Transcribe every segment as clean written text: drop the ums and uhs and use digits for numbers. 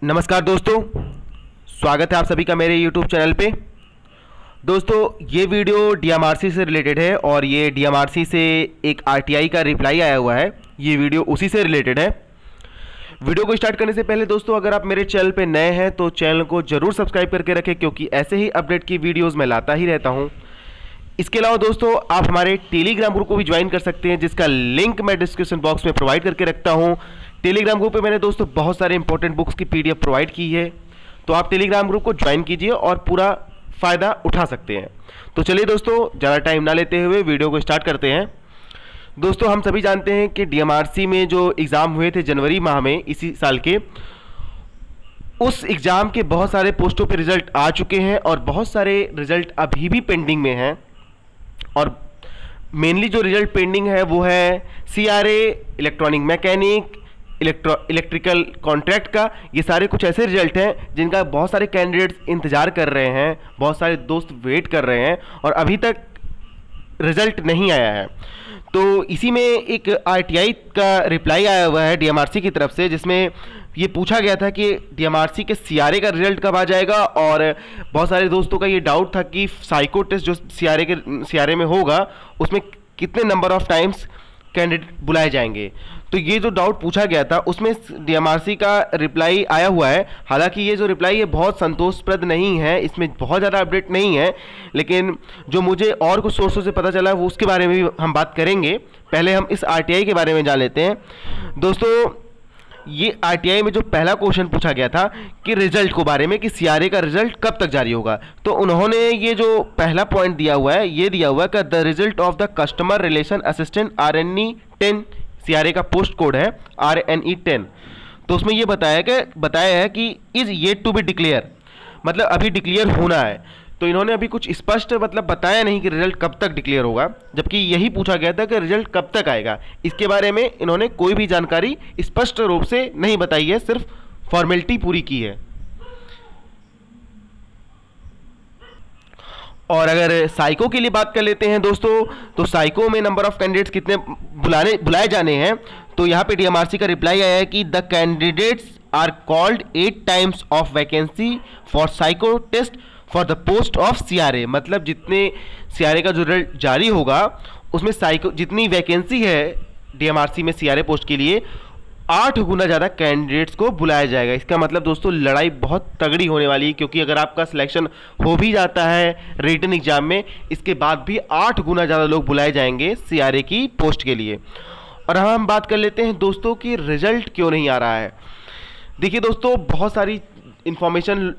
नमस्कार दोस्तों, स्वागत है आप सभी का मेरे YouTube चैनल पे। दोस्तों ये वीडियो DMRC से रिलेटेड है और ये DMRC से एक RTI का रिप्लाई आया हुआ है। ये वीडियो उसी से रिलेटेड है। वीडियो को स्टार्ट करने से पहले दोस्तों, अगर आप मेरे चैनल पे नए हैं तो चैनल को जरूर सब्सक्राइब करके रखें, क्योंकि ऐसे ही अपडेट की वीडियोज़ मैं लाता ही रहता हूँ। इसके अलावा दोस्तों आप हमारे टेलीग्राम ग्रुप को भी ज्वाइन कर सकते हैं, जिसका लिंक मैं डिस्क्रिप्शन बॉक्स में प्रोवाइड करके रखता हूं। टेलीग्राम ग्रुप पे मैंने दोस्तों बहुत सारे इंपॉर्टेंट बुक्स की PDF प्रोवाइड की है, तो आप टेलीग्राम ग्रुप को ज्वाइन कीजिए और पूरा फ़ायदा उठा सकते हैं। तो चलिए दोस्तों, ज़्यादा टाइम ना लेते हुए वीडियो को स्टार्ट करते हैं। दोस्तों हम सभी जानते हैं कि DMRC में जो एग्ज़ाम हुए थे जनवरी माह में इसी साल के, उस एग्ज़ाम के बहुत सारे पोस्टों पे रिज़ल्ट आ चुके हैं और बहुत सारे रिज़ल्ट अभी भी पेंडिंग में हैं। और मेनली जो रिजल्ट पेंडिंग है वो है CRA, electronic mechanic, electrical contract का। ये सारे कुछ ऐसे रिजल्ट हैं जिनका बहुत सारे कैंडिडेट्स इंतज़ार कर रहे हैं, बहुत सारे दोस्त वेट कर रहे हैं और अभी तक रिजल्ट नहीं आया है। तो इसी में एक RTI का रिप्लाई आया हुआ है DMRC की तरफ से, जिसमें ये पूछा गया था कि DMRC के CRA का रिजल्ट कब आ जाएगा। और बहुत सारे दोस्तों का ये डाउट था कि साइको टेस्ट जो CRA में होगा उसमें कितने नंबर ऑफ टाइम्स कैंडिडेट बुलाए जाएंगे। तो ये जो डाउट पूछा गया था उसमें DMRC का रिप्लाई आया हुआ है। हालांकि ये जो रिप्लाई है बहुत संतोषप्रद नहीं है, इसमें बहुत ज़्यादा अपडेट नहीं है, लेकिन जो मुझे और कुछ सोर्सों से पता चला वो उसके बारे में भी हम बात करेंगे। पहले हम इस RTI के बारे में जान लेते हैं। दोस्तों ये RTI में जो पहला क्वेश्चन पूछा गया था कि रिजल्ट को बारे में कि CRA का रिजल्ट कब तक जारी होगा, तो उन्होंने ये जो पहला पॉइंट दिया हुआ है ये दिया हुआ है कि the result of the customer relation assistant RNE 10, CRA का पोस्ट कोड है RNE 10। तो उसमें ये बताया है कि is yet to be declare, मतलब अभी डिक्लेयर होना है। तो इन्होंने अभी कुछ स्पष्ट मतलब बताया नहीं कि रिजल्ट कब तक डिक्लेयर होगा, जबकि यही पूछा गया था कि रिजल्ट कब तक आएगा। इसके बारे में इन्होंने कोई भी जानकारी स्पष्ट रूप से नहीं बताई है, सिर्फ फॉर्मेलिटी पूरी की है। और अगर साइको के लिए बात कर लेते हैं दोस्तों, तो साइको में नंबर ऑफ कैंडिडेट्स कितने बुलाए जाने हैं, तो यहाँ पे DMRC का रिप्लाई आया है कि the candidates are called 8 times of vacancy for psycho test for the post of CRA। मतलब जितने CRA का जो रिजल्ट जारी होगा उसमें साइको जितनी वैकेंसी है DMRC में CRA पोस्ट के लिए 8 गुना ज़्यादा कैंडिडेट्स को बुलाया जाएगा। इसका मतलब दोस्तों लड़ाई बहुत तगड़ी होने वाली है, क्योंकि अगर आपका सिलेक्शन हो भी जाता है रिटन एग्जाम में, इसके बाद भी 8 गुना ज़्यादा लोग बुलाए जाएंगे CRA की पोस्ट के लिए। और हम बात कर लेते हैं दोस्तों कि रिजल्ट क्यों नहीं आ रहा है। देखिए दोस्तों, बहुत सारी इन्फॉर्मेशन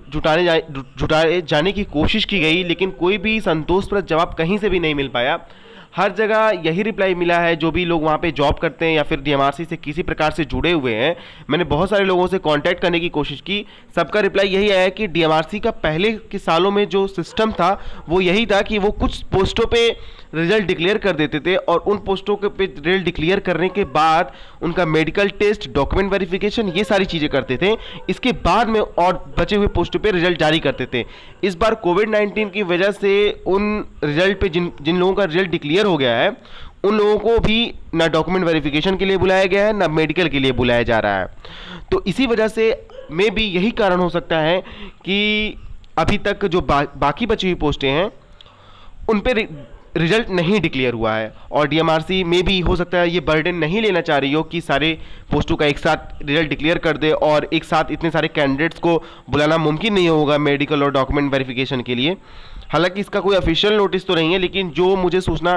जुटाए जाने की कोशिश की गई, लेकिन कोई भी संतोषप्रद जवाब कहीं से भी नहीं मिल पाया। हर जगह यही रिप्लाई मिला है, जो भी लोग वहाँ पे जॉब करते हैं या फिर DMRC से किसी प्रकार से जुड़े हुए हैं। मैंने बहुत सारे लोगों से कांटेक्ट करने की कोशिश की, सबका रिप्लाई यही आया कि DMRC का पहले के सालों में जो सिस्टम था वो यही था कि वो कुछ पोस्टों पे रिजल्ट डिक्लेयर कर देते थे और उन पोस्टों के पे रिजल्ट डिक्लेयर करने के बाद उनका मेडिकल टेस्ट, डॉक्यूमेंट वेरिफिकेशन, ये सारी चीज़ें करते थे। इसके बाद में और बचे हुए पोस्टों पे रिजल्ट जारी करते थे। इस बार कोविड-19 की वजह से उन रिजल्ट पे जिन लोगों का रिजल्ट डिक्लेयर हो गया है उन लोगों को भी ना डॉक्यूमेंट वेरिफिकेशन के लिए बुलाया गया है ना मेडिकल के लिए बुलाया जा रहा है। तो इसी वजह से मे भी यही कारण हो सकता है कि अभी तक जो बाकी बची हुई पोस्टें हैं उन पे रिजल्ट नहीं डिक्लेयर हुआ है। और DMRC में भी हो सकता है ये बर्डन नहीं लेना चाह रही हो कि सारे पोस्टों का एक साथ रिजल्ट डिक्लेयर कर दे और एक साथ इतने सारे कैंडिडेट्स को बुलाना मुमकिन नहीं होगा मेडिकल और डॉक्यूमेंट वेरिफिकेशन के लिए। हालांकि इसका कोई ऑफिशियल नोटिस तो नहीं है, लेकिन जो मुझे सूचना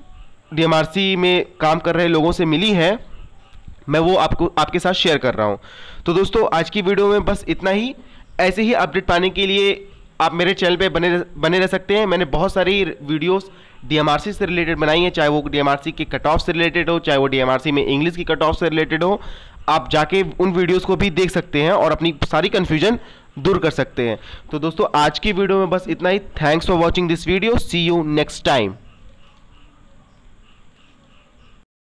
DMRC में काम कर रहे लोगों से मिली है मैं वो आपके साथ शेयर कर रहा हूँ। तो दोस्तों आज की वीडियो में बस इतना ही। ऐसे ही अपडेट पाने के लिए आप मेरे चैनल पे बने रह सकते हैं। मैंने बहुत सारी वीडियोस DMRC से रिलेटेड बनाई है, चाहे वो DMRC के कट ऑफ से रिलेटेड हो, चाहे वो DMRC में इंग्लिश की कट ऑफ से रिलेटेड हो। आप जाके उन वीडियोस को भी देख सकते हैं और अपनी सारी कन्फ्यूजन दूर कर सकते हैं। तो दोस्तों आज की वीडियो में बस इतना ही। Thanks for watching this video. See you next time.